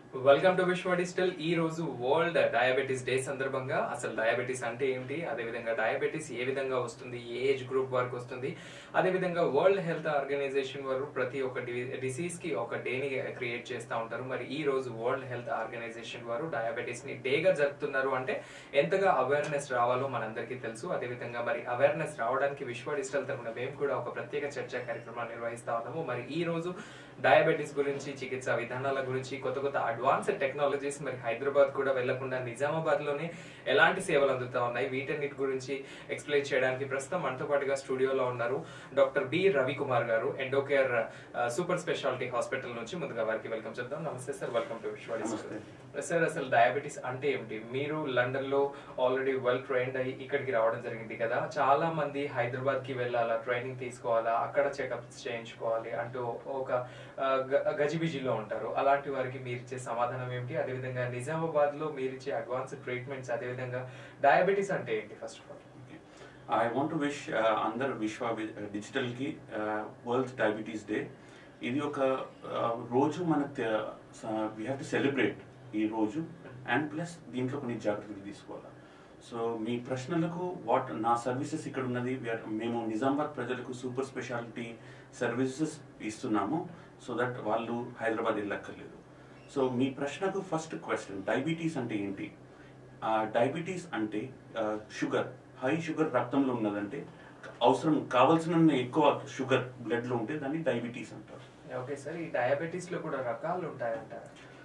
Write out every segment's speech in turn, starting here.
Welcome to Vishwa digital. ఈ రోజు world diabetes day సందర్భంగా అసలు డయాబెటీస్ అంటే ఏంటి, అదేవిధంగా డయాబెటీస్ ఏ విధంగా వస్తుంది, ఏ ఏజ్ గ్రూప్ వరకు వస్తుంది, అదేవిధంగా వరల్డ్ హెల్త్ ఆర్గనైజేషన్ వారు ప్రతి ఒక్క డిసీజ్ కి ఒక డేని క్రియేట్ చేస్తూ ఉంటారు. మరి ఈ రోజు వరల్డ్ హెల్త్ ఆర్గనైజేషన్ వారు డయాబెటీస్ ని డేగా జరుపుతున్నారు. అంటే ఎంతగా అవేర్నెస్ రావాలో మనందరికీ తెలుసు. అదేవిధంగా మరి అవేర్నెస్ రావడానికి విశ్వ డిజిటల్ తరఫున మేము కూడా ఒక ప్రత్యేక చర్చా కార్యక్రమాన్ని నిర్వహిస్తా ఉన్నాము. మరి ఈ రోజు డయాబెటీస్ గురించి, చికిత్సా విధానాల గురించి, కొత్త కొత్త అడ్వాన్స్డ్ టెక్నాలజీస్, మరి హైదరాబాద్ కూడా వెళ్లకుండా నిజామాబాద్ లోనే ఎలాంటి సేవలు అందుతా ఉన్నాయి, వీటన్నిటి గురించి ఎక్స్ప్లెయిన్ చేయడానికి ప్రస్తుతం మనతో పాటుగా స్టూడియోలో ఉన్నారు డాక్టర్ బి రవికుమార్ గారు, ఎండోకేర్ సూపర్ స్పెషాలిటీ హాస్పిటల్ నుంచి. ముందుగా వారికి వెల్కమ్ చెప్తాం. నమస్తే sir, welcome to Vishwa digital. Sir, అసలు డయాబెటీస్ అంటే ఏమిటి? మీరు లండన్ లో ఆల్రెడీ వెల్ ట్రైన్డ్ అయ్యి ఇక్కడికి రావడం జరిగింది కదా. చాలా మంది హైదరాబాద్ కి వెళ్ళాలా, ట్రైనింగ్ తీసుకోవాలా, అక్కడ చెకప్స్ చేయించుకోవాలి అంటూ ఒక గజిబిజిలో ఉంటారు. అలాంటి వారికి మీరు ఇచ్చే సమాధానం ఏమిటి? అదేవిధంగా నిజామాబాద్ లో మీరు ఇచ్చే అడ్వాన్స్ ట్రీట్మెంట్స్, అదేవిధంగా డయాబెటీస్ అంటే ఏంటి? First of all I want to wish అందరు విశ్వ డిజిటల్ కి వరల్డ్ డయాబెటీస్ డే. ఇది ఒక రోజు మన వీ హ్యావ్ టు సెలబ్రేట్ ఈ రోజు, అండ్ ప్లస్ దీంట్లో కొన్ని జాగ్రత్తలు తీసుకోవాలి. సో మీ ప్రశ్నలకు నా సర్వీసెస్ ఇక్కడ ఉన్నది. మేము నిజామాబాద్ ప్రజలకు సూపర్ స్పెషాలిటీ సర్వీసెస్ ఇస్తున్నాము, సో దట్ వాళ్ళు హైదరాబాద్ వెళ్ళక్కర్లేదు. సో మీ ప్రశ్నకు ఫస్ట్ క్వశ్చన్, డయాబెటీస్ అంటే ఏంటి? డయాబెటీస్ అంటే షుగర్, హై షుగర్ రక్తంలో ఉన్నదంటే కావాల్సిన ఎక్కువ షుగర్ బ్లడ్ లో ఉంటే దాన్ని డయాబెటీస్ అంటారు. ఓకే సార్, ఈ డయాబెటీస్ లో కూడా రకాలు ఉంటాయంటారు?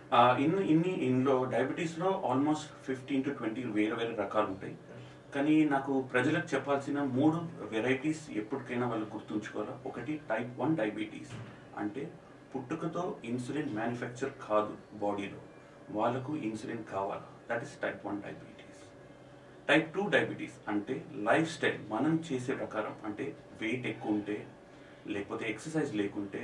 ఇందులో డయాబెటీస్ లో ఆల్మోస్ట్ 15 to 20 వేరే వేరే రకాలు ఉంటాయి. కానీ నాకు ప్రజలకు చెప్పాల్సిన 3 వెరైటీస్ ఎప్పటికైనా వాళ్ళు గుర్తుంచుకోవాలి. ఒకటి టైప్ 1 డయాబెటీస్, అంటే పుట్టుకతో ఇన్సులిన్ మ్యానుఫ్యాక్చర్ కాదు బాడీలో, వాళ్ళకు ఇన్సులిన్ కావాలి, that is type 1 diabetes. Type 2 diabetes అంటే లైఫ్ స్టైల్, మనం చేసే ప్రకారం, అంటే వెయిట్ ఎక్కువ ఉంటే, లేకపోతే ఎక్సర్సైజ్ లేకుంటే,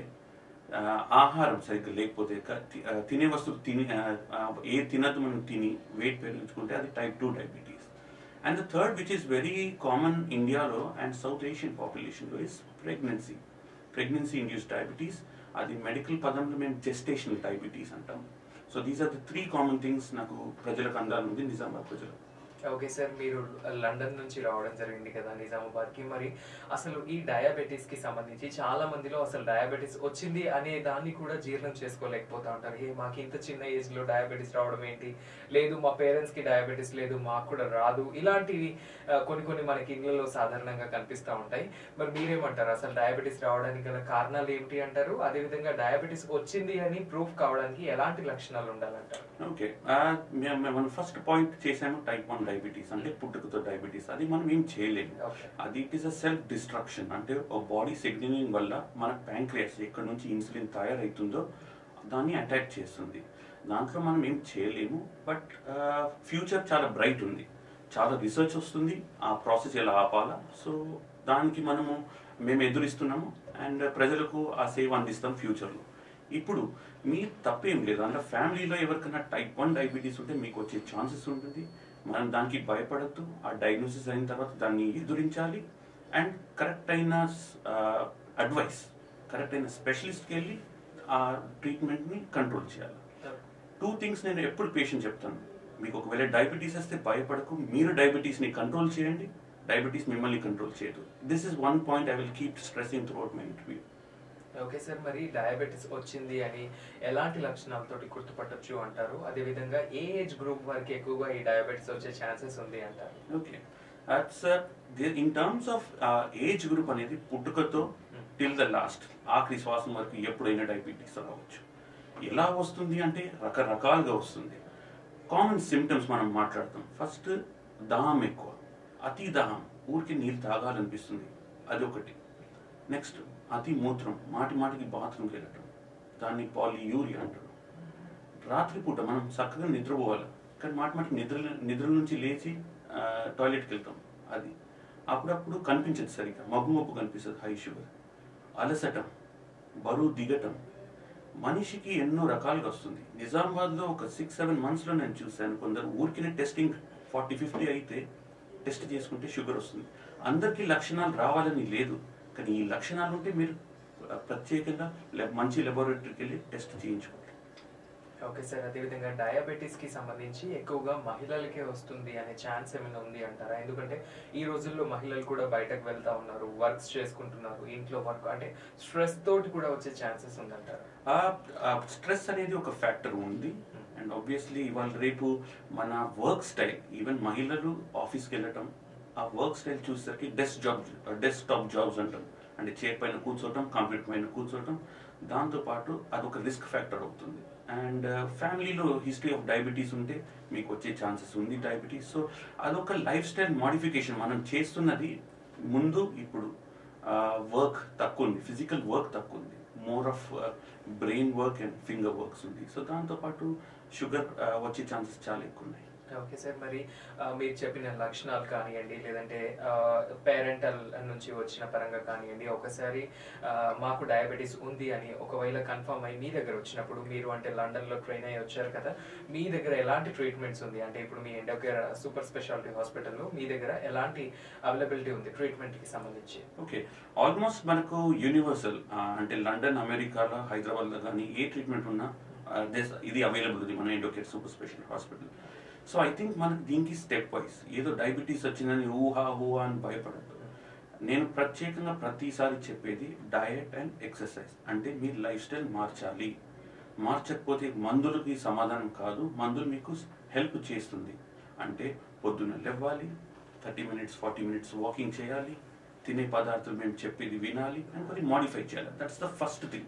ఆహారం సరిగ్గా లేకపోతే, తినే వస్తువులు ఏ తినద్దు మనం తిని వెయిట్ పెంచుకుంటే అది type 2 diabetes. And the third, which is very common ఇండియాలో అండ్ సౌత్ ఏషియన్ పాపులేషన్లో, ఇస్ ప్రెగ్నెన్సీ ఇండ్యూస్డ్ డయాబెటీస్. అది మెడికల్ పదంలో మేము జెస్టేషనల్ డయాబెటీస్ అంటాం. So these are the 3 common things నాకు ప్రజలకు అందాలనుంది, నిజామాబాద్ ప్రజలకు. ఓకే సార్, మీరు లండన్ నుంచి రావడం జరిగింది కదా నిజామాబాద్ కి. మరి అసలు ఈ డయాబెటీస్ కి సంబంధించి చాలా మందిలో అసలు డయాబెటీస్ వచ్చింది అనే దాన్ని కూడా జీర్ణం చేసుకోలేకపోతా ఉంటారు. మాకు ఇంత చిన్న ఏజ్ లో డయాబెటీస్ రావడం ఏంటి, లేదు మా పేరెంట్స్ కి డయాబెటీస్ లేదు, మాకు కూడా రాదు, ఇలాంటివి కొన్ని మనకి ఇళ్లలో సాధారణంగా కనిపిస్తూ ఉంటాయి. మరి మీరేమంటారు, అసలు డయాబెటీస్ రావడానికి గల కారణాలు ఏమిటి అంటారు? అదేవిధంగా డయాబెటీస్ వచ్చింది అని ప్రూఫ్ కావడానికి ఎలాంటి లక్షణాలు ఉండాలంటారు? ఓకే, మనం ఫస్ట్ పాయింట్ చేసాము టైప్ 1 డయాబెటీస్ అంటే పుట్టుకతో డయాబెటీస్. అది మనం ఏం చేయలేము, అది it is a self destruction. అంటే బాడీ సిగ్నలింగ్ వల్ల మన ప్యాంక్రియాస్ ఎక్కడి నుంచి ఇన్సులిన్ తయారవుతుందో దాన్ని అటాక్ చేస్తుంది. దాంట్లో మనం ఏం చేయలేము. బట్ ఫ్యూచర్ చాలా బ్రైట్ ఉంది, చాలా రీసెర్చ్ వస్తుంది ఆ ప్రాసెస్ ఎలా ఆపాలా. సో దానికి మేము ఎదురిస్తున్నాము అండ్ ప్రజలకు ఆ సేవ అందిస్తాం ఫ్యూచర్లో. ఇప్పుడు మీ తప్పేం లేదు, అంటే ఫ్యామిలీలో ఎవరికైనా టైప్ 1 డయాబెటీస్ ఉంటే మీకు వచ్చే ఛాన్సెస్ ఉంటుంది. మనం దానికి భయపడద్దు, ఆ డయాగ్నోసిస్ అయిన తర్వాత దాన్ని ఎదురించాలి అండ్ కరెక్ట్ అయిన అడ్వైస్, కరెక్ట్ అయిన స్పెషలిస్ట్కి వెళ్ళి ఆ ట్రీట్మెంట్ని కంట్రోల్ చేయాలి. 2 థింగ్స్ నేను ఎప్పుడు పేషెంట్ చెప్తాను, మీకు ఒకవేళ డయాబెటీస్ వస్తే భయపడకు, మీరు డయాబెటీస్ని కంట్రోల్ చేయండి, డయాబెటీస్ మిమ్మల్ని కంట్రోల్ చేయదు. This is one point I will keep stressing throughout my interview. Okay sir, మరి డయాబెటీస్ వచ్చింది అని ఎలాంటి లక్షణాలతోటి గుర్తుపట్టొచ్చు అంటారు? అదేవిధంగా ఏ ఏజ్ గ్రూప్ వరకు ఎక్కువగా ఈ డయాబెటీస్ వచ్చే ఛాన్సెస్ ఉంది అంటారు? Okay, in terms of age group అనేది పుట్టుకతో టిల్ ద లాస్ట్, ఆఖరి శ్వాసం వరకు ఎప్పుడైనా డయాబెటీస్ రావచ్చు. ఎలా వస్తుంది అంటే రకరకాలుగా వస్తుంది. కామన్ సిమ్టమ్స్ మనం మాట్లాడతాం. ఫస్ట్, దాహం ఎక్కువ, అతి దాహం, ఊరికి నీళ్ళు తాగాలనిపిస్తుంది, అది ఒకటి. నెక్స్ట్, అతి మూత్రం, మాటికి బాత్రూమ్కి వెళ్ళటం, దాన్ని పాలియూరియా అంటారు. రాత్రిపూట మనం చక్కగా నిద్రపోవాలి, కానీ మాటికి నిద్ర నుంచి లేచి టాయిలెట్కి వెళ్తాం, అది అప్పుడప్పుడు కనిపించదు సరిగ్గా, మబ్బు కనిపిస్తుంది, హై షుగర్. అలసటం, బరువు దిగటం, మనిషికి ఎన్నో రకాలుగా వస్తుంది. నిజామాబాద్లో ఒక 6-7 monthsలో నేను చూశాను, కొందరు ఊరికినే టెస్టింగ్ 40-50 అయితే టెస్ట్ చేసుకుంటే షుగర్ వస్తుంది. అందరికీ లక్షణాలు రావాలని లేదు, కానీ ఈ లక్షణాలు ఉంటే మీరు ప్రత్యేకంగా మంచి లెబొరేటరీకి వెళ్ళి టెస్ట్ చేయించుకోవాలి. ఓకే సార్, అదేవిధంగా డయాబెటీస్ కి సంబంధించి ఎక్కువగా మహిళలకే వస్తుంది అనే ఛాన్స్ ఏమైనా ఉంది అంటారా? ఎందుకంటే ఈ రోజుల్లో మహిళలు కూడా బయటకు వెళ్తా ఉన్నారు, వర్క్స్ చేసుకుంటున్నారు, ఇంట్లో వర్క్ అంటే స్ట్రెస్ తోటి కూడా వచ్చే ఛాన్సెస్ ఉందంటారా? స్ట్రెస్ అనేది ఒక ఫ్యాక్టర్ ఉంది. అండ్ ఆబ్వియస్లీ ఇవాళ రేపు మన వర్క్ స్టైల్, ఈవెన్ మహిళలు ఆఫీస్కి వెళ్ళటం, ఆ వర్క్ స్టైల్ చూసేసరికి డెస్క్టాప్ జాబ్స్ అంటాం. అంటే చైర్ పైన కూర్చోవటం, కంప్యూటర్ పైన కూర్చోవటం, దాంతోపాటు అదొక రిస్క్ ఫ్యాక్టర్ అవుతుంది. అండ్ ఫ్యామిలీలో హిస్టరీ ఆఫ్ డయాబెటీస్ ఉంటే మీకు వచ్చే ఛాన్సెస్ ఉంది డయాబెటీస్. సో అదొక లైఫ్ స్టైల్ మాడిఫికేషన్ మనం చేస్తున్నది. ముందు ఇప్పుడు వర్క్ తక్కువ ఉంది, ఫిజికల్ వర్క్ తక్కువ ఉంది, more of brain work and finger works ఉంది. సో దాంతోపాటు షుగర్ వచ్చే ఛాన్సెస్ చాలా ఎక్కువ ఉన్నాయి. ఓకే సార్, మరి మీరు చెప్పిన లక్షణాలు కానివ్వండి, లేదంటే పేరెంటల్ నుంచి వచ్చిన పరంగా కానివ్వండి, ఒకసారి మాకు డయాబెటీస్ ఉంది అని ఒకవేళ కన్ఫర్మ్ అయ్యి మీ దగ్గర వచ్చినప్పుడు, మీరు అంటే లండన్లో ట్రైన్ అయ్యి వచ్చారు కదా, మీ దగ్గర ఎలాంటి ట్రీట్మెంట్స్ ఉంది? అంటే ఇప్పుడు మీ ఎండోకేర్ సూపర్ స్పెషాలిటీ హాస్పిటల్లో మీ దగ్గర ఎలాంటి అవైలబిలిటీ ఉంది ట్రీట్మెంట్కి సంబంధించి? ఓకే, ఆల్మోస్ట్ మనకు యూనివర్సల్, అంటే లండన్, అమెరికాలో, హైదరాబాద్లో కానీ ఏ ట్రీట్మెంట్ ఉన్నా ఇది అవైలబుల్ ఉంది మన Endocare super speciality hospital. So I think మనకు దీనికి స్టెప్ వైజ్, ఏదో డయాబెటీస్ వచ్చిందని ఊహా అని భయపడద్దు. నేను ప్రత్యేకంగా ప్రతిసారి చెప్పేది డయట్ అండ్ ఎక్సర్సైజ్. అంటే మీరు లైఫ్ స్టైల్ మార్చాలి. మార్చకపోతే మందులకి సమాధానం కాదు, మందులు మీకు హెల్ప్ చేస్తుంది. అంటే పొద్దున్న లేవాలి, 30 minutes 40 minutes వాకింగ్ చేయాలి, తినే పదార్థాలు మేము చెప్పేది వినాలి, అండ్ కొన్ని మాడిఫై చేయాలి. That's the first thing.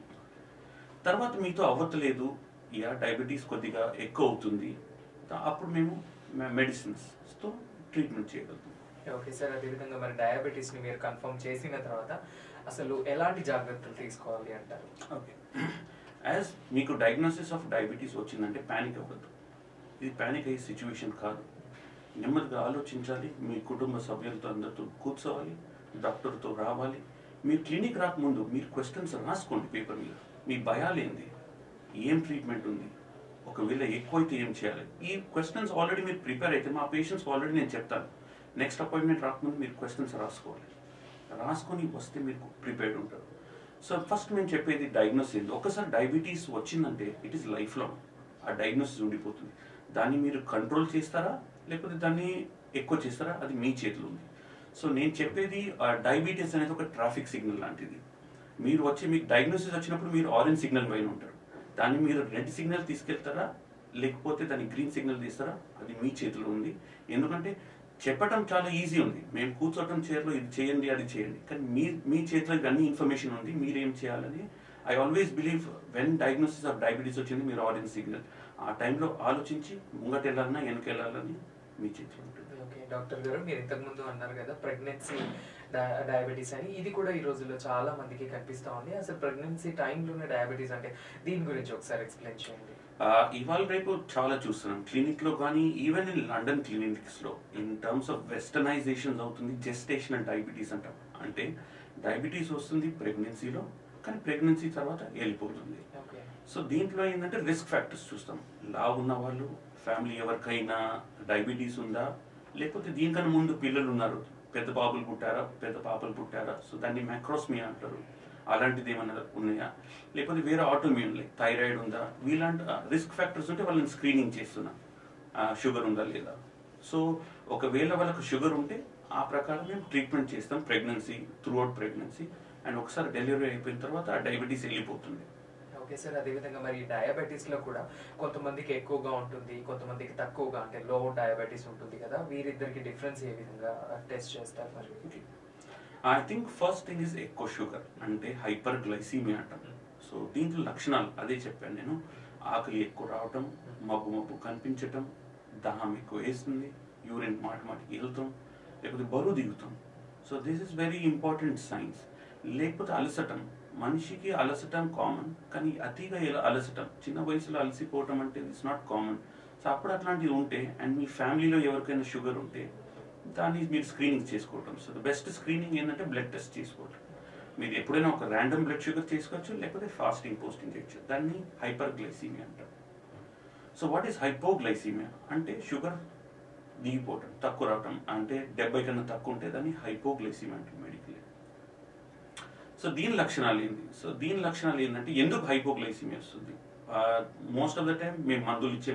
తర్వాత మీతో అవ్వట్లేదు, డయాబెటీస్ కొద్దిగా ఎక్కువ అవుతుంది, అప్పుడు మేము మెడిసిన్స్తో ట్రీట్మెంట్ చేయగలుగుతాం. ఓకే సార్, అదేవిధంగా మరి డయాబెటీస్ని మీరు కన్ఫర్మ్ చేసిన తర్వాత అసలు ఎలాంటి జాగ్రత్తలు తీసుకోవాలి అంటారు? ఓకే, యాజ్ మీకు డయాగ్నోసిస్ ఆఫ్ డయాబెటీస్ వచ్చిందంటే ప్యానిక్ అవ్వద్దు. ఇది ప్యానిక్ అయ్యే సిచ్యువేషన్ కాదు. నెమ్మదిగా ఆలోచించాలి, మీ కుటుంబ సభ్యులతో అందరితో కూర్చోవాలి, డాక్టర్తో రావాలి. మీరు క్లినిక్ రాకముందు మీరు క్వశ్చన్స్ రాసుకోండి పేపర్ మీద. మీ భయాలేంది, ఏం ట్రీట్మెంట్ ఉంది, ఒకవేళ ఎక్కువైతే ఏం చేయాలి, ఈ క్వశ్చన్స్ ఆల్రెడీ మీరు ప్రిపేర్ అయితే మా పేషెంట్స్కి ఆల్రెడీ నేను చెప్తాను. నెక్స్ట్ అపాయింట్మెంట్ రాకముందు మీరు క్వశ్చన్స్ రాసుకోవాలి, రాసుకొని వస్తే మీరు ప్రిపేర్డ్ ఉంటారు. సో ఫస్ట్ మేము చెప్పేది డయాగ్నోసిస్ ఏంది. ఒకసారి డయాబెటీస్ వచ్చిందంటే ఇట్ ఈస్ లైఫ్ లాంగ్, ఆ డయాగ్నోసిస్ ఉండిపోతుంది. దాన్ని మీరు కంట్రోల్ చేస్తారా లేకపోతే దాన్ని ఎక్కువ చేస్తారా, అది మీ చేతిలో ఉంది. సో నేను చెప్పేది డయాబెటీస్ అనేది ఒక ట్రాఫిక్ సిగ్నల్ లాంటిది. మీరు వచ్చి మీకు డయాగ్నోసిస్ వచ్చినప్పుడు మీరు ఆరెంజ్ సిగ్నల్ పైన ఉంటారు, దాన్ని మీరు రెడ్ సిగ్నల్ తీసుకెళ్తారా లేకపోతే దాన్ని గ్రీన్ సిగ్నల్ తీస్తారా, అది మీ చేతిలో ఉంది. ఎందుకంటే చెప్పడం చాలా ఈజీ ఉంది, మేము కూర్చోవడం చైర్లో ఇది చేయండి అది చేయండి, కానీ మీ చేతిలో ఇవన్నీ ఇన్ఫర్మేషన్ ఉంది, మీరేం చేయాలని. I always believe when diagnosis of diabetes వచ్చింది మీరు ఆరెంజ్ సిగ్నల్, ఆ టైంలో ఆలోచించి ముంగట వెళ్ళాలన్నా వెనక వెళ్ళాలని మీ చేతిలో ఉంటుంది. ఓకే డాక్టర్ గారు, మీరు ఇంతకుముందు అన్నారు కదా ప్రెగ్నెన్సీ డయాబెటీస్ అని, ఇది కూడా ఈ రోజుల్లో చాలా మందికి కనిపిస్తూ ఉంది. అసలు ప్రెగ్నెన్సీ టైంలోనే డయాబెటీస్ అంటే దీని గురించి ఒకసారి ఎక్స్ప్లెయిన్ చేయండి. ఇవాళ రేపు చాలా చూస్తున్నాం క్లినిక్లో కానీ, ఈవెన్ ఇన్ లండన్ క్లినిక్స్లో ఇన్ టర్మ్స్ ఆఫ్ వెస్టర్నైజేషన్ అవుతుంది. జెస్టేషనల్ డయాబెటీస్ అంటాం, అంటే డయాబెటీస్ వస్తుంది ప్రెగ్నెన్సీలో, కానీ ప్రెగ్నెన్సీ తర్వాత వెళ్ళిపోతుంది. సో దీంట్లో ఏంటంటే రిస్క్ ఫ్యాక్టర్స్ చూస్తాం. లావు ఉన్న వాళ్ళు, ఫ్యామిలీ ఎవరికైనా డయాబెటీస్ ఉందా, లేకపోతే దీనికన్నా ముందు పిల్లలు ఉన్నారు, పెద్ద బాబులు పుట్టారా, పెద్ద పాపలు పుట్టారా, సో దాన్ని మ్యాక్రోస్మియా అంటారు, అలాంటిది ఏమన్నా ఉన్నాయా, లేకపోతే వేరే ఆటోమ్యూన్ లైక్ థైరాయిడ్ ఉందా, వీలాంటి రిస్క్ ఫ్యాక్టర్స్ ఉంటే వాళ్ళని స్క్రీనింగ్ చేస్తున్నా, షుగర్ ఉందా లేదా. సో ఒకవేళ వాళ్ళకు షుగర్ ఉంటే ఆ ప్రకారం మేము ట్రీట్మెంట్ చేస్తాం ప్రెగ్నెన్సీ, త్రూఅవుట్ ప్రెగ్నెన్సీ, అండ్ ఒకసారి డెలివరీ అయిపోయిన తర్వాత ఆ డయాబెటీస్ వెళ్ళిపోతుంది. ఓకే సార్, అదేవిధంగా మరి డయాబెటీస్లో కూడా కొంతమందికి ఎక్కువగా ఉంటుంది, కొంతమందికి తక్కువగా, అంటే లో డయాబెటీస్ ఉంటుంది కదా, వీరిద్దరికి డిఫరెన్స్ ఏ విధంగా టెస్ట్ చేస్తారు మరి? I think first thing is ఎక్కువ షుగర్, అంటే హైపర్ గ్లైసీమియా అంటాం. సో దీంట్లో లక్షణాలు అదే చెప్పాను నేను, ఆకలి ఎక్కువ రావటం, మబ్బు కనిపించటం, దాహం ఎక్కువ వేస్తుంది, యూరిన్ మాటికి వెళ్తాం, లేకపోతే బరువు దిగుతాం. So this is very important signs. లేకపోతే అలసటం, మనిషికి అలసటం కామన్, కానీ అతిగా అలసటం, చిన్న వయసులో అలసిపోవటం అంటే ఇట్స్ నాట్ కామన్. సో అప్పుడు అట్లాంటివి ఉంటే, అండ్ మీ ఫ్యామిలీలో ఎవరికైనా షుగర్ ఉంటే దాన్ని మీరు స్క్రీనింగ్ చేసుకోవటం. సో ద బెస్ట్ స్క్రీనింగ్ ఏంటంటే బ్లడ్ టెస్ట్ చేసుకోవటం. మీరు ఎప్పుడైనా ఒక ర్యాండమ్ బ్లడ్ షుగర్ చేసుకోవచ్చు, లేకపోతే ఫాస్టింగ్ పోస్టింగ్ చేయొచ్చు. దాన్ని హైపర్ గ్లైసీమియా అంటారు. సో వాట్ ఈస్ హైపోగ్లైసీమియా అంటే షుగర్ దిగిపోవటం, తక్కువ రావటం, అంటే 70 కన్నా తక్కువ ఉంటే దాన్ని హైపోగ్లైసీమియా అంటారు మెడికల్. సో దీని లక్షణాలు ఏంటి? సో దీని లక్షణాలు ఏంటంటే ఎందుకు హైపోగ్లైసీమియా వస్తుంది? మోస్ట్ ఆఫ్ ద టైం మేము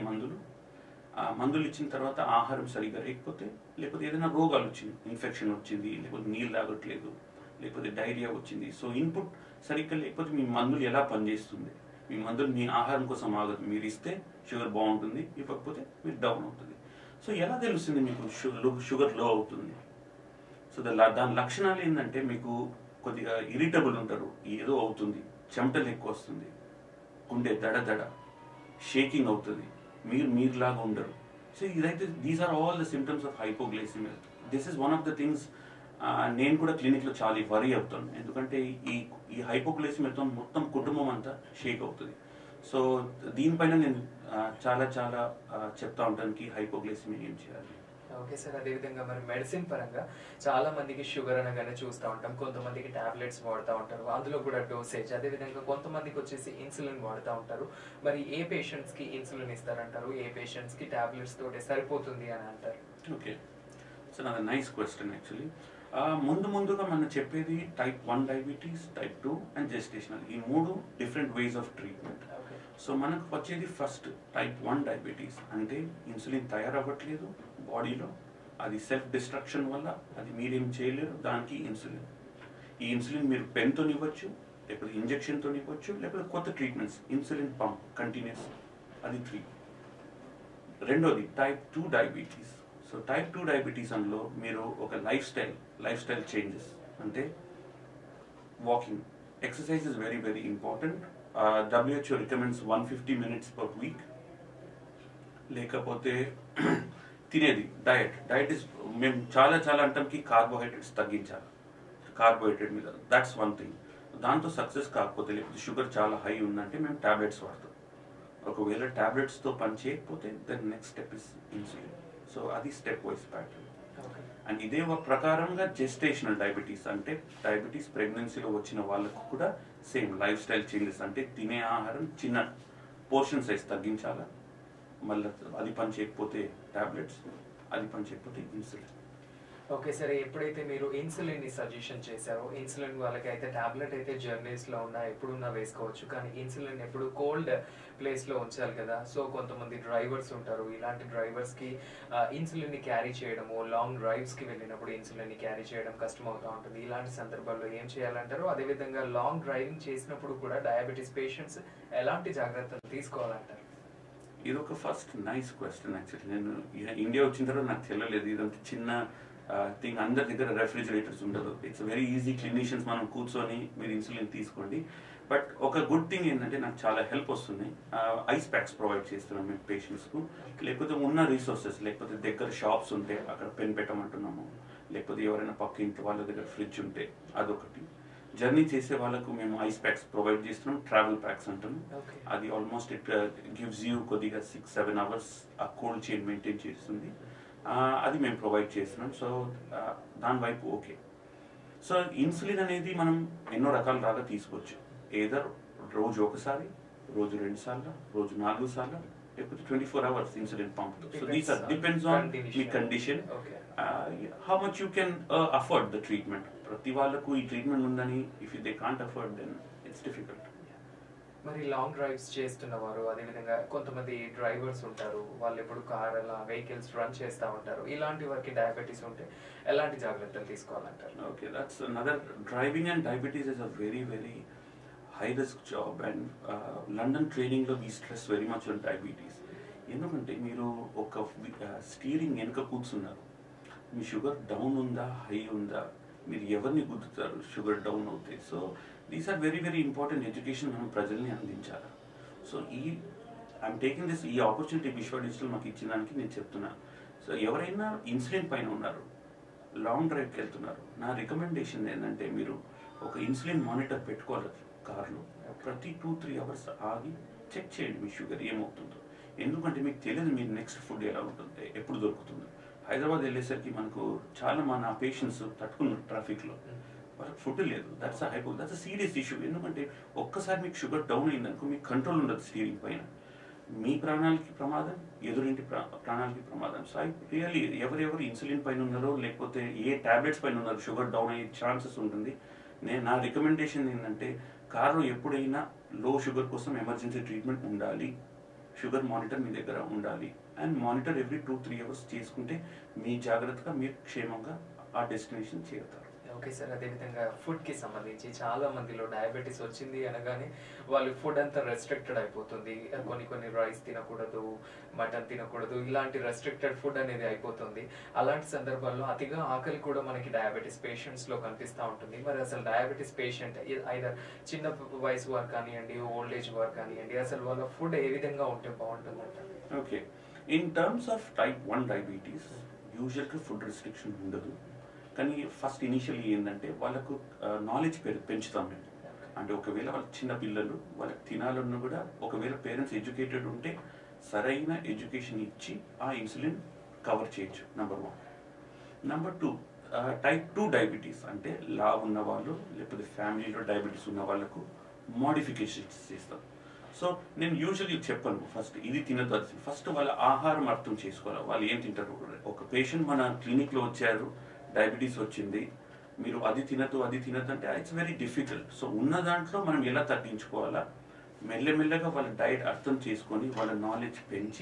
మందులు ఇచ్చిన తర్వాత ఆహారం సరిగ్గా లేకపోతే ఏదైనా రోగాలు వచ్చింది, ఇన్ఫెక్షన్ వచ్చింది, లేకపోతే నీళ్ళు తాగట్లేదు, లేకపోతే డైరియా వచ్చింది. సో ఇన్పుట్ సరిగ్గా లేకపోతే మీ మందులు ఎలా పనిచేస్తుంది, మీ మందులు మీ ఆహారం కోసం ఆగదు. మీరు ఇస్తే షుగర్ బాగుంటుంది, ఇవ్వకపోతే మీరు డౌన్ అవుతుంది. సో ఎలా తెలుస్తుంది మీకు షుగర్ లో అవుతుంది? సో దాని లక్షణాలు ఏంటంటే మీకు కొద్దిగా ఇరిటబుల్ ఉంటారు, ఏదో అవుతుంది, చెమటలు ఎక్కువ వస్తుంది, గుండె దడ షేకింగ్ అవుతుంది, మీరులాగా ఉండరు. సో ఇదైతే these are all the symptoms of hypoglycaemia. This is one of the things నేను కూడా క్లినిక్లో చాలా వరీ అవుతాను, ఎందుకంటే ఈ హైపోగ్లైసిమియాతో మొత్తం కుటుంబం అంతా షేక్ అవుతుంది. సో దీనిపైన నేను చాలా చెప్తా ఉంటాను హైపోగ్లైసిమియా ఏం చేయాలి. ఓకే సార్, అదేవిధంగా మరి మెడిసిన్ పరంగా చాలా మందికి షుగర్ అనగానే చూస్తూ ఉంటాం, కొంతమందికి టాబ్లెట్స్ వాడుతూ ఉంటారు, అందులో కూడా డోసేజ్, అదేవిధంగా కొంతమందికి వచ్చేసి ఇన్సులిన్ వాడుతూ ఉంటారు. మరి ఏ పేషెంట్స్కి ఇన్సులిన్ ఇస్తారంటారు, ఏ పేషెంట్స్కి టాబ్లెట్స్ తోటే సరిపోతుంది అని అంటారు? ఓకే సార్, అది నైస్ క్వశ్చన్. యాక్చువల్లీ ముందుగా మనం చెప్పేది type 1 diabetes, type 2 and gestational, ఈ 3 different ways of treatment. So మనకు వచ్చేది ఫస్ట్ టైప్ 1 డయాబెటీస్, అంటే ఇన్సులిన్ తయారవ్వట్లేదు బాడీలో, అది సెల్ఫ్ డిస్ట్రక్షన్ వల్ల, అది మీరేం చేయలేరు, దానికి ఇన్సులిన్. ఈ ఇన్సులిన్ మీరు పెన్తో ఇవ్వచ్చు, లేకపోతే ఇంజెక్షన్తో ఇవ్వచ్చు, లేకపోతే కొత్త ట్రీట్మెంట్స్, ఇన్సులిన్ పంప్ కంటిన్యూస్, అది 3. రెండోది type 2 diabetes. So type 2 diabetes అందులో మీరు ఒక లైఫ్ స్టైల్ చేంజెస్, అంటే walking, exercise is very important. WHO recommends 150 minutes per week. లేకపోతే తినేది డయట్ ఇస్ మేము చాలా అంటాం కార్బోహైడ్రేట్స్ తగ్గించాలి, కార్బోహైడ్రేట్ మీద, దాట్స్ వన్ థింగ్. దాంతో సక్సెస్ కాకపోతే, లేకపోతే షుగర్ చాలా హై ఉందంటే మేము టాబ్లెట్స్ వాడతాం. ఒకవేళ టాబ్లెట్స్తో పని చేయకపోతే then next step is insulin. So అది స్టెప్ వైజ్ ప్యాటర్న్. అండ్ ఇదే ప్రకారంగా జెస్టేషనల్ డయాబెటీస్, అంటే డయాబెటీస్ ప్రెగ్నెన్సీలో వచ్చిన వాళ్ళకు కూడా సేమ్ లైఫ్ స్టైల్ చేంజెస్, అంటే తినే ఆహారం చిన్న పోర్షన్ సైజ్ తగ్గించాలా, మళ్ళీ అది పని చేయకపోతే టాబ్లెట్స్, అది పని చేయకపోతే ఇన్సులిన్. ఓకే సరే, ఎప్పుడైతే మీరు ఇన్సులిన్ ని సజెషన్ చేశారో, ఇన్సులిన్ వాళ్ళకి అయితే టాబ్లెట్ అయితే జర్నీస్ లో ఉన్నా ఎప్పుడున్నా వేసుకోవచ్చు, కానీ ఇన్సులిన్ ఎప్పుడు కోల్డ్ ప్లేస్ లో ఉంచాలి కదా. సో కొంతమంది డ్రైవర్స్ ఉంటారు, ఇలాంటి డ్రైవర్స్ కి ఇన్సులిన్ ని క్యారీ చేయడము, లాంగ్ డ్రైవ్స్ కి వెళ్ళినప్పుడు ఇన్సులిన్ ని క్యారీ చేయడం కష్టం అవుతూ ఉంటుంది. ఇలాంటి సందర్భాల్లో ఏం చేయాలంటారు? అదేవిధంగా లాంగ్ డ్రైవింగ్ చేసినప్పుడు కూడా డయాబెటీస్ పేషెంట్స్ ఎలాంటి జాగ్రత్తలు తీసుకోవాలంటారు? ఇది ఒక ఫస్ట్ నైస్ క్వశ్చన్. యాక్చువల్లీ నేను ఇండియా వచ్చిన తర్వాత నాకు తెలియలేదు, ఇదంతా చిన్న థింగ్. అందరి దగ్గర రెఫ్రిజిరేటర్స్ ఉండదు. ఇట్స్ వెరీ ఈజీ, క్లినీషియన్స్ మనం కూర్చొని మీరు ఇన్సులిన్ తీసుకోండి. బట్ ఒక గుడ్ థింగ్ ఏంటంటే నాకు చాలా హెల్ప్ వస్తుంది, ఐస్ ప్యాక్స్ ప్రొవైడ్ చేస్తున్నాం మేము పేషెంట్స్కు. లేకపోతే ఉన్న రీసోర్సెస్, లేకపోతే దగ్గర షాప్స్ ఉంటే అక్కడ పెన్ పెట్టమంటున్నాము, లేకపోతే ఎవరైనా పక్క ఇంటి వాళ్ళ దగ్గర ఫ్రిడ్జ్ ఉంటే అదొకటి. జర్నీ చేసే వాళ్ళకు మేము ఐస్ ప్యాక్స్ ప్రొవైడ్ చేస్తున్నాం, ట్రావెల్ ప్యాక్స్ అంటాము. అది ఆల్మోస్ట్ ఇట్ గివ్స్ యూ కొద్దిగా 6-7 hours ఆ కోల్డ్ చైన్ మెయింటైన్ చేస్తుంది. అది మేము ప్రొవైడ్ చేస్తున్నాం. సో దాని వైపు ఓకే. సో ఇన్సులిన్ అనేది మనం ఎన్నో రకాల రాగా తీసుకోవచ్చు. ఏదర్ రోజు ఒకసారి, రోజు 2 సార్లు, రోజు 4 సార్లు, లేకపోతే 24 hours insulin pump. So these are depends on మీ condition, how much you can afford the treatment. ప్రతి వాళ్ళకు ఈ ట్రీట్మెంట్ ఉందని, if they can't afford then it's difficult. మరి లాంగ్ డ్రైవ్స్ చేస్తున్నవారు, అదేవిధంగా కొంతమంది డ్రైవర్స్ ఉంటారు, వాళ్ళు ఎప్పుడు కార్ అలా వెహికల్స్ రన్ చేస్తూ ఉంటారు, ఇలాంటి వారికి డయాబెటీస్ ఉంటే ఎలాంటి జాగ్రత్తలు తీసుకోవాలంటారు? Okay, that's another. Driving and diabetes is a very high risk job. And London ట్రైనింగ్లో we stress very much on diabetes. ఎందుకంటే మీరు ఒక స్టీరింగ్ వెనుక కూర్చున్నారు, మీ షుగర్ డౌన్ ఉందా, హై ఉందా, మీరు ఎవరిని గుర్తుతారు షుగర్ డౌన్ అవుతే. So these are very important education మనం ప్రజల్ని అందించాలి. సో ఐఎమ్ టేకింగ్ దిస్, ఈ ఆపర్చునిటీ విశ్వ డిజిటల్ మాకు ఇచ్చిన దానికి నేను చెప్తున్నాను. సో ఎవరైనా ఇన్సులిన్ పైన ఉన్నారు, లాంగ్ డ్రైవ్కి వెళ్తున్నారు, నా రికమెండేషన్ ఏంటంటే మీరు ఒక ఇన్సులిన్ మానిటర్ పెట్టుకోవాలి కార్లో. ప్రతి 2-3 hours ఆగి చెక్ చేయండి మీ షుగర్ ఏమవుతుందో. ఎందుకంటే మీకు తెలియదు మీరు నెక్స్ట్ ఫుడ్ ఎలా ఉంటుంది, ఎప్పుడు దొరుకుతుందో. హైదరాబాద్ వెళ్ళేసరికి మనకు చాలా నా పేషెంట్స్ తట్టుకున్నారు ట్రాఫిక్లో, వాళ్ళకి ఫుడ్ లేదు. That's a serious issue. ఎందుకంటే ఒక్కసారి మీకు షుగర్ డౌన్ అయిందనుకో మీకు కంట్రోల్ ఉండదు స్టీరింగ్ పైన. మీ ప్రాణాలకి ప్రమాదం, ఎదురింటి ప్రాణాలకి ప్రమాదం. సో రియల్లీ ఎవరెవరు ఇన్సులిన్ పైన ఉన్నారో, లేకపోతే ఏ టాబ్లెట్స్ పైన ఉన్నారో షుగర్ డౌన్ అయ్యే ఛాన్సెస్ ఉంటుంది. నా రికమెండేషన్ ఏంటంటే కారు ఎప్పుడైనా లో షుగర్ కోసం ఎమర్జెన్సీ ట్రీట్మెంట్ ఉండాలి, షుగర్ మానిటర్ మీ దగ్గర ఉండాలి, అండ్ మానిటర్ ఎవ్రీ 2-3 అవర్స్ చేసుకుంటే మీ జాగ్రత్తగా మీరు క్షేమంగా ఆ డెస్టినేషన్ చేరుతారు. ఓకే సార్, అదేవిధంగా ఫుడ్కి సంబంధించి చాలా మందిలో డయాబెటీస్ వచ్చింది అనగానే వాళ్ళు ఫుడ్ అంతా రెస్ట్రిక్టెడ్ అయిపోతుంది. కొన్ని రైస్ తినకూడదు, మటన్ తినకూడదు, ఇలాంటి రెస్ట్రిక్టెడ్ ఫుడ్ అనేది అయిపోతుంది. అలాంటి సందర్భాల్లో అతిగా ఆకలి కూడా మనకి డయాబెటీస్ పేషెంట్స్లో కనిపిస్తూ ఉంటుంది. మరి అసలు డయాబెటీస్ పేషెంట్ ఐదర్ చిన్న వయసు వారు కానివ్వండి, ఓల్డ్ ఏజ్ వారు కానివ్వండి, అసలు వాళ్ళ ఫుడ్ ఏ విధంగా ఉంటే బాగుంటుందంట? Okay, in terms of type 1 diabetes యూజువల్గా ఫుడ్ రెస్ట్రిక్షన్ ఉండదు. కానీ ఫస్ట్ ఇనిషియల్లీ ఏంటంటే వాళ్ళకు నాలెడ్జ్ పెంచుతాం మేము. అంటే ఒకవేళ వాళ్ళ చిన్న పిల్లలు వాళ్ళకి తినాలన్నా కూడా ఒకవేళ పేరెంట్స్ ఎడ్యుకేటెడ్ ఉంటే సరైన ఎడ్యుకేషన్ ఇచ్చి ఆ ఇన్సులిన్ కవర్ చేయొచ్చు, నెంబర్ 1. నెంబర్ 2, టైప్ 2 డయాబెటీస్ అంటే లా ఉన్న వాళ్ళు లేకపోతే ఫ్యామిలీలో డయాబెటీస్ ఉన్న వాళ్ళకు మోడిఫికేషన్స్ చేస్తాం. సో నేను యూజువల్లీ చెప్పను ఫస్ట్ ఇది తినద్దు అది. ఫస్ట్ వాళ్ళ ఆహారం అర్థం చేసుకోవాలి, వాళ్ళు ఏం తింటారు. ఒక పేషెంట్ మన క్లినిక్లో వచ్చారు, డయాబెటీస్ వచ్చింది, మీరు అది తినద్దు అంటే ఇట్స్ వెరీ డిఫికల్ట్. సో ఉన్న దాంట్లో మనం ఎలా తగ్గించుకోవాలా, మెల్లమెల్లగా వాళ్ళ డైట్ అర్థం చేసుకొని వాళ్ళ నాలెడ్జ్ పెంచి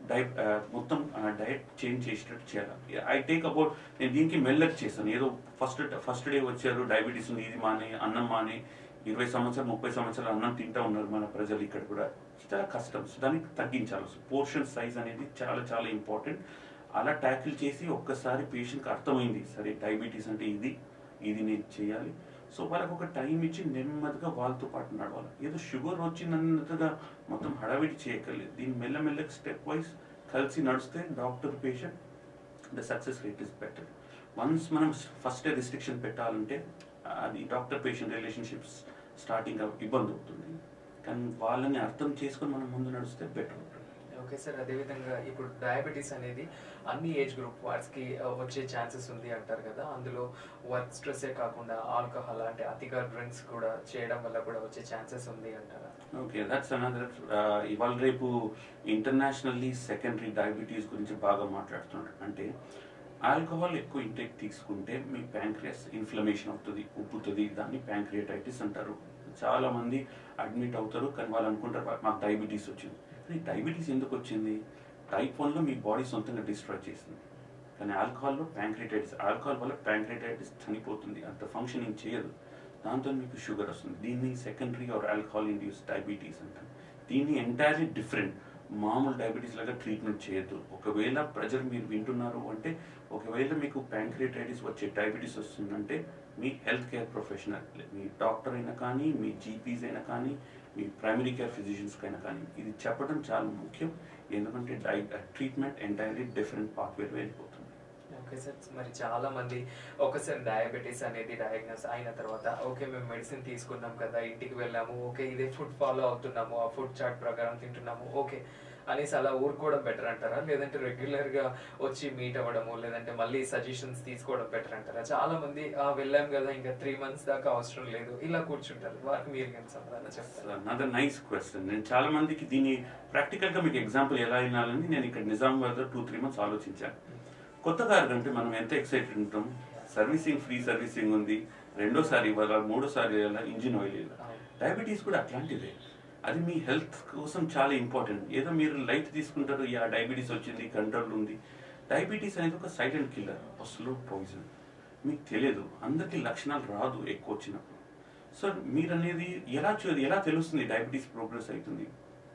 మొత్తం డైట్ చేంజ్ చేసేటట్టు చేయాలి. ఐ టేక్ అబౌట్, నేను దీనికి మెల్లగా చేస్తాను. ఏదో ఫస్ట్ డే వచ్చారు డయాబెటీస్ ఉంది, ఇది మానే, అన్నం మానే, 20 సంవత్సరాలు 30 సంవత్సరాలు అన్నం తింటా ఉన్నారు మన ప్రజలు ఇక్కడ కూడా. చాలా కష్టం. సో దానికి తగ్గించాలి. సో పోర్షన్ సైజ్ అనేది చాలా చాలా ఇంపార్టెంట్. అలా ట్యాకిల్ చేసి ఒక్కసారి పేషెంట్కి అర్థమైంది, సరే డయాబెటీస్ అంటే ఇది నేను చేయాలి. సో వాళ్ళకి ఒక టైం ఇచ్చి నెమ్మదిగా వాళ్ళతో పాటు నడవాలి. ఏదో షుగర్ వచ్చినంతగా మొత్తం హడావిడి చేయక్కర్లేదు. దీన్ని మెల్లమెల్లగా స్టెప్ వైజ్ కలిసి నడిస్తే doctor patient the success rate is better. Once మనం ఫస్ట్ రిస్ట్రిక్షన్ పెట్టాలంటే అది డాక్టర్ పేషెంట్ రిలేషన్షిప్స్ స్టార్టింగ్ ఇబ్బంది అవుతుంది. కానీ వాళ్ళని అర్థం చేసుకొని మనం ముందు నడిస్తే బెటర్ ఉంటుంది. ఓకే సార్, అదేవిధంగా ఇప్పుడు డయాబెటీస్ అనేది అన్ని ఏజ్ గ్రూప్ వాట్స్కి వచ్చే ఛాన్సెస్ ఉంది అంటారు కదా, అందులో వర్క్ స్ట్రెస్సే కాకుండా ఆల్కహాల్ అంటే అతిగా డ్రింక్స్ కూడా చేయడం వల్ల కూడా వచ్చే ఛాన్సెస్ ఉంది అంటారా? Okay, that's another. ఇవాళ రేపు ఇంటర్నేషనల్లీ సెకండరీ డయాబెటీస్ గురించి బాగా మాట్లాడుతున్నారు. అంటే ఆల్కహాల్ ఎక్కువ ఇంటేక్ తీసుకుంటే మీ ప్యాంక్రియాస్ ఇన్ఫ్లమేషన్ అవుతుంది, ఉబ్బుతుంది, దాన్ని ప్యాంక్రియాటైటిస్ అంటారు. చాలా మంది అడ్మిట్ అవుతారు, కానీ వాళ్ళు అనుకుంటారు మాకు డయాబెటీస్ వచ్చింది. కానీ డయాబెటీస్ ఎందుకు వచ్చింది? టైప్ 1లో మీ బాడీ సొంతంగా డిస్ట్రాయ్ చేసింది. కానీ ఆల్కహాల్లో ఆల్కహాల్ వల్ల ప్యాంక్రియాటైటిస్ చనిపోతుంది, అంత ఫంక్షనింగ్ చేయదు, దాంతో మీకు షుగర్ వస్తుంది. దీన్ని secondary or alcohol induce diabetes అంటారు. దీన్ని ఎంటైర్లీ డిఫరెంట్, మామూలు డయాబెటీస్ లాగా ట్రీట్మెంట్ చేయొద్దు. ఒకవేళ ప్రజలు మీరు వింటున్నారు అంటే, ఒకవేళ మీకు ప్యాంక్రియాటైటిస్ వచ్చే డయాబెటీస్ వస్తుందంటే మీ హెల్త్ కేర్ ప్రొఫెషనల్, మీ డాక్టర్ అయినా కానీ, మీ జీపీస్ అయినా కానీ, మీ ప్రైమరీ కేర్ ఫిజిషియన్స్కి అయినా కానీ ఇది చెప్పడం చాలా ముఖ్యం. ఎందుకంటే ట్రీట్మెంట్ ఎంటైర్లీ డిఫరెంట్ పాత్వేలో వెళ్ళిపోతుంది. ఓకే సార్, మరి చాలా మంది ఒకసారి డయాబెటీస్ అనేది డయాగ్నోస్ అయిన తర్వాత ఓకే మేము మెడిసిన్ తీసుకున్నాం కదా, ఇంటికి వెళ్ళాము, ఓకే ఇదే ఫుడ్ ఫాలో అవుతున్నాము, ఆ ఫుడ్ చార్ట్ ప్రకారం తింటున్నాము ఓకే అనేసి అలా ఊరుకోవడం బెటర్ అంటారా, లేదంటే రెగ్యులర్గా వచ్చి మీట్ అవ్వడము, లేదంటే మళ్ళీ సజెషన్స్ తీసుకోవడం బెటర్ అంటారా? చాలా మంది వెళ్ళాం కదా ఇంకా 3 months దాకా అవసరం లేదు ఇలా కూర్చుంటారు. వారికి మీరు ఏం సమాధానం చెప్తారు? Other nice question. నేను చాలా మందికి దీన్ని ప్రాక్టికల్గా మీకు ఎగ్జాంపుల్ ఎలా వినాలని నేను ఇక్కడ నిజామాబాద్లో 2-3 months ఆలోచించాను. కొత్త కారు అంటే మనం ఎంత ఎక్సైటెడ్ ఉంటాం, సర్వీసింగ్ ఫ్రీ సర్వీసింగ్ ఉంది, రెండోసారి ఇవ్వాలా, మూడోసారి ఇవ్వాలా, ఇంజిన్ ఆయిల్ ఇవ్వాలి. డయాబెటీస్ కూడా అట్లాంటిదే. అది మీ హెల్త్ కోసం చాలా ఇంపార్టెంట్. ఏదో మీరు లైట్ తీసుకుంటారు, డయాబెటీస్ వచ్చింది, కంట్రోల్ ఉంది. డయాబెటీస్ అనేది ఒక సైలెంట్ కిల్లర్, ఒక స్లో పాయిజన్. మీకు తెలియదు, అందరికీ లక్షణాలు రాదు ఎక్కువ వచ్చినప్పుడు. సో మీరు అనేది ఎలా తెలుస్తుంది డయాబెటీస్ ప్రోగ్రెస్ అవుతుంది?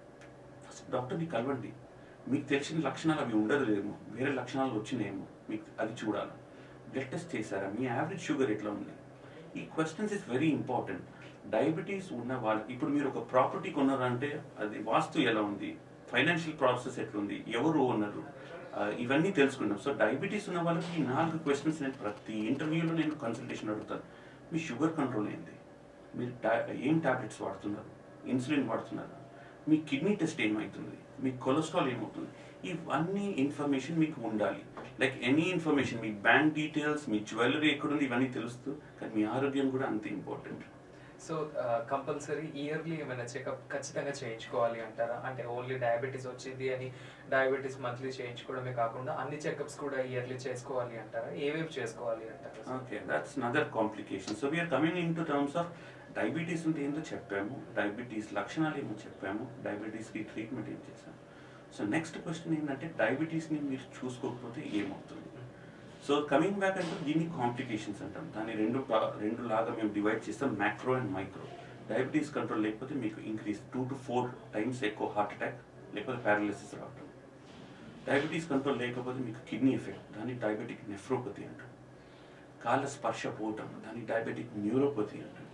ఫస్ట్ డాక్టర్ని కలవండి. మీకు తెలిసిన లక్షణాలు అవి ఉండదులేమో, వేరే లక్షణాలు వచ్చినాయేమో, మీకు అది చూడాలి. బ్లడ్ టెస్ట్ చేశారా, మీ యావరేజ్ షుగర్ ఎట్లా ఉంది? ఈ questions is very important. Diabetes ఉన్న వాళ్ళకి ఇప్పుడు మీరు ఒక ప్రాపర్టీ కొన్నారంటే అది వాస్తు ఎలా ఉంది, ఫైనాన్షియల్ ప్రాసెస్ ఎట్లుంది, ఎవరు ఓనరు, ఇవన్నీ తెలుసుకున్నాం. సో డయాబెటీస్ ఉన్న వాళ్ళకి ఈ 4 క్వశ్చన్స్ నేను ప్రతి ఇంటర్వ్యూలో నేను కన్సల్టేషన్ అడుగుతాను. మీ షుగర్ కంట్రోల్ ఏంటి, మీరు ఏం టాబ్లెట్స్ వాడుతున్నారు, ఇన్సులిన్ వాడుతున్నారు, మీ కిడ్నీ టెస్ట్ ఏమవుతుంది, మీ కొలెస్ట్రాల్ ఏమవుతుంది, ఇవన్నీ ఇన్ఫర్మేషన్ మీకు ఉండాలి. లైక్ ఎనీ ఇన్ఫర్మేషన్, మీ బ్యాంక్ డీటెయిల్స్, మీ జ్యువెలరీ ఎక్కడుంది, ఇవన్నీ తెలుస్తూ. కానీ మీ ఆరోగ్యం కూడా అంతే ఇంపార్టెంట్. సో కంపల్సరీ ఇయర్లీ ఏమైనా చెకప్ ఖచ్చితంగా చేయించుకోవాలి అంటారా? అంటే ఓన్లీ డయాబెటీస్ వచ్చింది అని డయాబెటీస్ మంత్లీ చేయించుకోవడమే కాకుండా అన్ని చెకప్స్ కూడా ఇయర్లీ చేసుకోవాలి అంటారా? ఏవేవి చేసుకోవాలి అంటారా? Okay, that's another complication. So we're coming in to terms of diabetes ఉంటే ఏంటో చెప్పాము, డయాబెటీస్ లక్షణాలు ఏమో చెప్పాము, డయాబెటీస్కి ట్రీట్మెంట్ ఏం చేశాము. సో నెక్స్ట్ క్వశ్చన్ ఏంటంటే డయాబెటీస్ని మీరు చూసుకోకపోతే ఏమవుతుంది. సో కమింగ్ బ్యాక్ అంటే దీన్ని కాంప్లికేషన్స్ అంటాం. దాన్ని రెండు లాగా మేము డివైడ్ చేస్తాం, macro and micro. Diabetes control లేకపోతే మీకు ఇంక్రీజ్ 2 to 4 times ఎక్కువ హార్ట్ అటాక్ లేకపోతే ప్యారలిసిస్ రావటం. డయాబెటీస్ కంట్రోల్ లేకపోతే మీకు కిడ్నీ ఎఫెక్ట్, దాన్ని డయాబెటిక్ నెఫ్రోపతి అంటాం. కాళ్ళ స్పర్శ పోవటం, దాన్ని డయాబెటిక్ న్యూరోపతి అంటాం.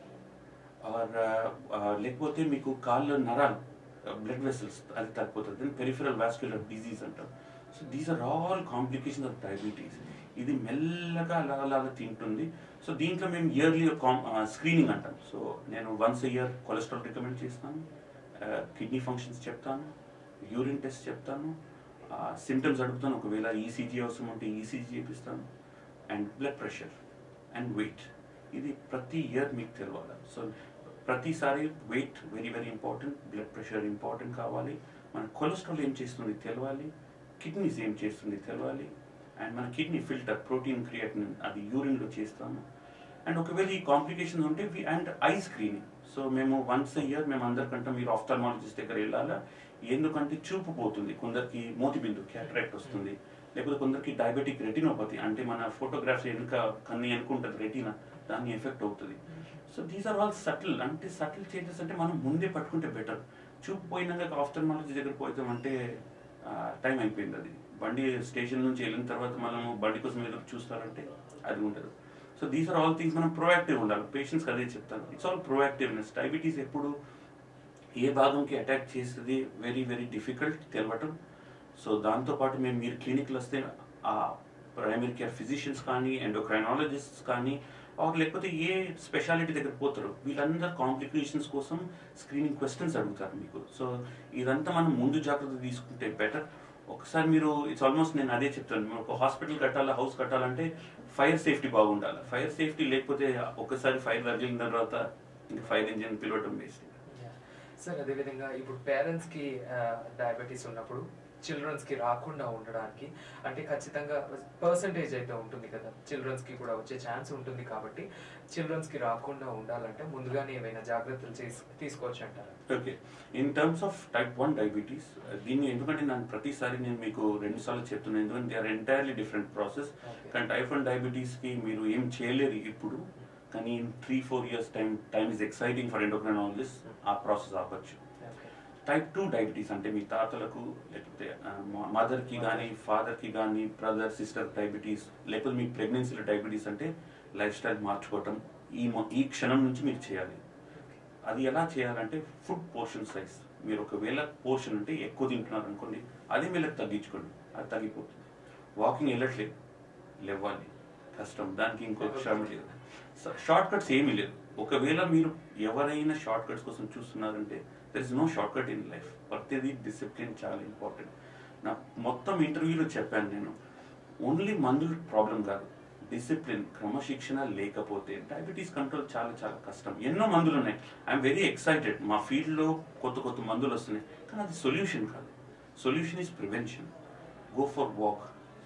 లేకపోతే మీకు కాళ్ళ నరాలు బ్లడ్ వెసల్స్ అది తగ్గిపోతుంది, దాన్ని పెరిఫెరల్ వాస్క్యులర్ డిజీజ్ అంటాం. So these are all complications of diabetes. ఇది మెల్లగా అలా తింటుంది. సో దీంట్లో మేము ఇయర్లీ స్క్రీనింగ్ అంటాం. సో నేను once a year cholesterol recommend చేస్తాను, కిడ్నీ ఫంక్షన్స్ చెప్తాను, యూరిన్ టెస్ట్ చెప్తాను, సిమ్టమ్స్ అడుగుతాను, ఒకవేళ ఈసీజీ అవసరం ఉంటే ఈసీజీ చేపిస్తాను, and blood pressure and weight. ఇది ప్రతి ఇయర్ మీకు తెలవాలి. సో ప్రతిసారి weight very very important, blood pressure important కావాలి, మన కొలెస్ట్రాల్ ఏం చేస్తుంది తెలవాలి, కిడ్నీస్ ఏం చేస్తుంది తెలవాలి, అండ్ మన కిడ్నీ ఫిల్టర్ ప్రోటీన్ క్రియేటిన్ అది యూరిన్లో చేస్తాము. అండ్ ఒకవేళ ఈ కాంప్లికేషన్స్ ఉంటే అండ్ ఐ స్క్రీనింగ్. సో మేము వన్స్ a year మేము అందరికంటే మీరు ఆఫ్థల్మాలజిస్ట్ దగ్గర వెళ్ళాలా, ఎందుకంటే చూపు పోతుంది, కొందరికి మోతిబిందు క్యాటరాక్ట్ వస్తుంది, లేకపోతే కొందరికి డయాబెటిక్ రెటినోపతి అంటే మన ఫోటోగ్రాఫ్స్ వెనుక కన్ను అనుకుంటుంది రెటీనా, దాన్ని ఎఫెక్ట్ అవుతుంది. So these are all subtle changes. అంటే మనం ముందే పట్టుకుంటే బెటర్. చూపు పోయినాక ఆఫ్థల్మాలజీ దగ్గర పోతామంటే టైం అయిపోయింది. అది బండి స్టేషన్ నుంచి వెళ్ళిన తర్వాత మనము బండి కోసం ఏదో చూస్తారంటే అది ఉండదు. So these are all things మనం ప్రొయాక్టివ్ ఉండాలి. పేషెంట్స్కి అదే చెప్తాను, ఇట్స్ ఆల్ ప్రొయాక్టివ్నెస్. డయాబెటీస్ ఎప్పుడు ఏ భాగంకి అటాక్ చేస్తుంది వెరీ వెరీ డిఫికల్ట్ తెలవటం. సో దాంతోపాటు మీరు క్లినిక్లో వస్తే ఆ ప్రైమరీ కేర్ ఫిజిషియన్స్ కానీ ఎండోక్రైనాలజిస్ట్స్ కానీ లేకపోతే ఏ స్పెషాలిటీ దగ్గర పోతారు, వీళ్ళందరూ కాంప్లికేషన్స్ కోసం స్క్రీనింగ్ క్వశ్చన్స్ అడుగుతారు మీకు. సో ఇదంతా మనం ముందు జాగ్రత్త తీసుకుంటే బెటర్. ఒకసారి మీరు ఇట్స్ ఆల్మోస్ట్ నేను అదే చెప్తాను, మీరు ఒక హాస్పిటల్ కట్టాలా, హౌస్ కట్టాలంటే ఫైర్ సేఫ్టీ బాగుండాలి. ఫైర్ సేఫ్టీ లేకపోతే ఒక్కసారి ఫైర్ తగిలిన తర్వాత ఇంకా ఫైర్ ఇంజిన్ పిలవటం వేస్ట్. సార్ అదేవిధంగా ఇప్పుడు పేరెంట్స్కి డయాబెటీస్ ఉన్నప్పుడు చిల్డ్రన్స్కి రాకుండా ఉండడానికి అంటే ఖచ్చితంగా పర్సంటేజ్ అయితే ఉంటుంది కదా, చిల్డ్రన్స్కి కూడా వచ్చే ఛాన్స్ ఉంటుంది. కాబట్టి చిల్డ్రన్స్కి రాకుండా ఉండాలంటే ముందుగానే ఏమైనా జాగ్రత్తలు తీసుకోవచ్చు అంటారు. Okay, in terms of type 1 diabetes దీన్ని ఎందుకంటే నేను ప్రతిసారి నేను మీకు 2 సార్లు చెప్తున్నాను, ఎందుకంటే they are entirely different process. కానీ టైప్ 1 డయాబెటీస్కి మీరు ఏం చేయలేరు ఇప్పుడు, కానీ in 3-4 years time is exciting for endocrinologist. ఆ ప్రాసెస్ ఆపచ్చు. టైప్ 2 డయాబెటీస్ అంటే మీ తాతలకు లేకపోతే మదర్కి కానీ ఫాదర్కి కానీ బ్రదర్ సిస్టర్ డయాబెటీస్, లేకపోతే మీ ప్రెగ్నెన్సీలో డయాబెటీస్ అంటే లైఫ్ స్టైల్ మార్చుకోవటం ఈ క్షణం నుంచి మీరు చేయాలి. అది ఎలా చేయాలంటే ఫుడ్ పోర్షన్ సైజ్. మీరు ఒకవేళ పోర్షన్ అంటే ఎక్కువ తింటున్నారు అనుకోండి, అది మీరు తగ్గించుకోండి, అది తగ్గిపోతుంది. వాకింగ్ వెళ్ళట్లేదు, లేవాలి, కష్టం, దానికి ఇంకొక శ్రమ లేదు. షార్ట్ కట్స్ ఏమీ లేదు. ఒకవేళ మీరు ఎవరైనా షార్ట్ కట్స్ కోసం చూస్తున్నారంటే there is no shortcut in life. ప్రతిదీ డిసిప్లిన్ చాలా ఇంపార్టెంట్. నా మొత్తం ఇంటర్వ్యూలో చెప్పాను నేను, ఓన్లీ మందులు ప్రాబ్లం కాదు, డిసిప్లిన్ క్రమశిక్షణ లేకపోతే డయాబెటీస్ కంట్రోల్ చాలా చాలా కష్టం. ఎన్నో మందులు ఉన్నాయి, ఐఎమ్ వెరీ ఎక్సైటెడ్. మా ఫీల్డ్లో కొత్త మందులు వస్తున్నాయి, కానీ అది సొల్యూషన్ కాదు. Solution is prevention. Go for walk.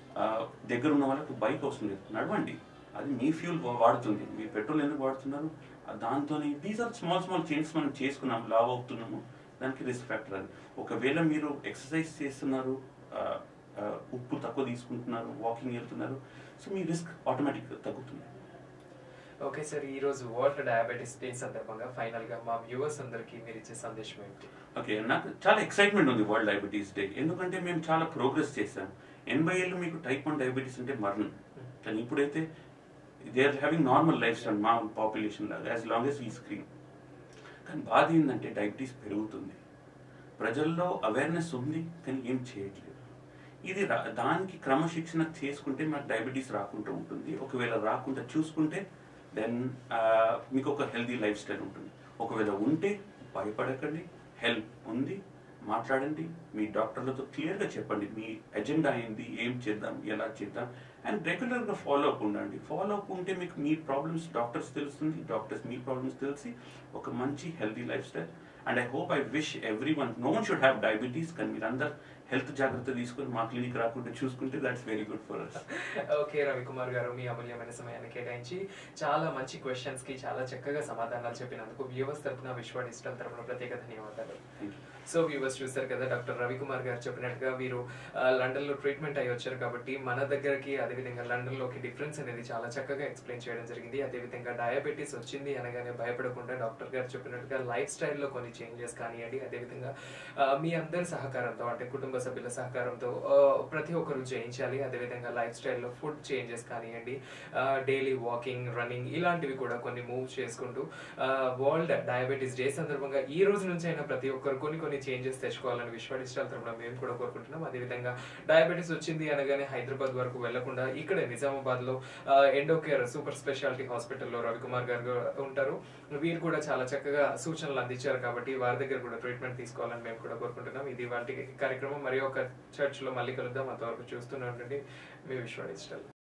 దగ్గర ఉన్న వాళ్ళకు బైక్ అవసరం లేదు, నడవండి, అది మీ ఫ్యూల్ వాడుతుంది. మీరు పెట్రోల్ ఎందుకు వాడుతున్నారు? దాంతో దీస్ ఆర్ స్మాల్ చేంజెస్ మనం చేసుకున్నాము, లావ్ అవుతున్నాము, దానికి రిస్క్ ఫ్యాక్టర్ అది. ఒకవేళ మీరు ఎక్సర్సైజ్ చేస్తున్నారు, ఉప్పు తక్కువ తీసుకుంటున్నారు, వాకింగ్ వెళ్తున్నారు, సో మీ రిస్క్ ఆటోమేటిక్గా తగ్గుతుంది. ఓకే సార్, ఈరోజు వరల్డ్ డయాబెటీస్ డే సందర్భంగా ఫైనల్గా మా వ్యూవర్స్ అందరికీ మీరు ఇచ్చే సందేశం ఏంటి? ఓకే, నాకు చాలా ఎక్సైట్మెంట్ ఉంది వరల్డ్ డయాబెటీస్ డే, ఎందుకంటే మేము చాలా ప్రోగ్రెస్ చేశాం. 80 ఏళ్ళు మీకు టైప్ 1 డయాబెటీస్ అంటే మరణం, కానీ ఇప్పుడైతే they are having normal lifestyle మా పాపులేషన్ లాగా, as long as we screen. కానీ బాధ ఏంటంటే డయాబెటీస్ పెరుగుతుంది, ప్రజల్లో అవేర్నెస్ ఉంది కానీ ఏం చేయట్లేదు. ఇది దానికి క్రమశిక్షణ చేసుకుంటే మనకు డయాబెటీస్ రాకుండా ఉంటుంది. ఒకవేళ రాకుండా చూసుకుంటే దెన్ మీకు ఒక హెల్దీ లైఫ్ స్టైల్ ఉంటుంది. ఒకవేళ ఉంటే భయపడకండి, హెల్ప్ ఉంది, మాట్లాడండి, మీ డాక్టర్లతో క్లియర్గా చెప్పండి మీ ఎజెండా ఏంటి, ఏం చేద్దాం, ఎలా చేద్దాం, అండ్ రెగ్యులర్గా ఫాలో అప్ ఉండండి. ఫాలో అప్ ఉంటే మీకు మీ ప్రాబ్లమ్స్ డాక్టర్స్ తెలుస్తుంది, డాక్టర్స్ మీ ప్రాబ్లమ్స్ తెలిసి ఒక మంచి healthy lifestyle. And I hope, I wish everyone, no one should have diabetes, కానీ మీరందరూ హెల్త్ జాగ్రత్త తీసుకొని మా క్లినిక్ రాకుండా చూసుకుంటే that's very good for us. Okay Ravikumar garu, మీ అమూల్యమైన సమయాన్ని కేటాయించి చాలా మంచి క్వశ్చన్స్ కి చాలా చక్కగా సమాధానాలు చెప్పినందుకు వ్యూవర్స్ తరపున విశ్వ డిజిటల్ తరపున ప్రత్యేక ధన్యవాదాలు. సో వ్యూవర్స్ చూస్తారు కదా, డాక్టర్ రవికుమార్ గారు చెప్పినట్టుగా వీరు లండన్ లో ట్రీట్మెంట్ అయ్యి వచ్చారు కాబట్టి మన దగ్గరకి అదేవిధంగా లండన్ లోకి డిఫరెన్స్ అనేది చాలా చక్కగా ఎక్స్ప్లెయిన్ చేయడం జరిగింది. అదేవిధంగా డయాబెటీస్ వచ్చింది అనగానే భయపడకుండా డాక్టర్ గారు చెప్పినట్టుగా లైఫ్ స్టైల్లో కొన్ని చేంజెస్ కానివ్వండి, అదేవిధంగా మీ అందరి సహకారంతో అంటే కుటుంబ సభ్యుల సహకారంతో ప్రతి ఒక్కరు చేయించాలి. అదేవిధంగా లైఫ్ స్టైల్లో ఫుడ్ చేంజెస్ కానివ్వండి, డైలీ వాకింగ్, రన్నింగ్ ఇలాంటివి కూడా కొన్ని మూవ్ చేసుకుంటూ వరల్డ్ డయాబెటీస్ డే సందర్భంగా ఈ రోజు నుంచి అయినా ప్రతి ఒక్కరు కొన్ని చేంజెస్ తెచ్చుకోవాలని విశ్వ డిజిటల్ తరపున మేము కూడా కోరుకుంటున్నాం. అదేవిధంగా డయాబెటీస్ వచ్చింది అనగానే హైదరాబాద్ వరకు వెళ్లకుండా ఇక్కడే నిజామాబాద్ లో ఎండోకేర్ సూపర్ స్పెషాలిటీ హాస్పిటల్లో రవికుమార్ గారు ఉంటారు. వీరు కూడా చాలా చక్కగా సూచనలు అందించారు కాబట్టి వారి దగ్గర కూడా ట్రీట్మెంట్ తీసుకోవాలని మేము కూడా కోరుకుంటున్నాం. ఇది వాటి కార్యక్రమం. మరి ఒక చర్చ్ లో మళ్ళీ కలుద్దాం. అంతవరకు చూస్తూనే ఉండండి మీ విశ్వ డిజిటల్.